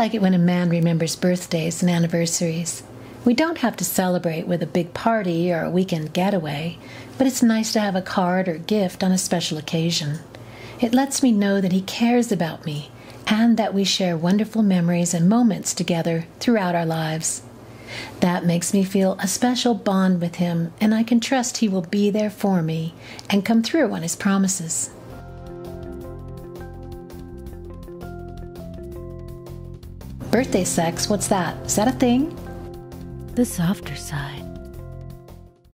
like it when a man remembers birthdays and anniversaries. We don't have to celebrate with a big party or a weekend getaway, but it's nice to have a card or gift on a special occasion. It lets me know that he cares about me and that we share wonderful memories and moments together throughout our lives. That makes me feel a special bond with him, and I can trust he will be there for me and come through on his promises. Birthday sex, what's that? Is that a thing? The softer side.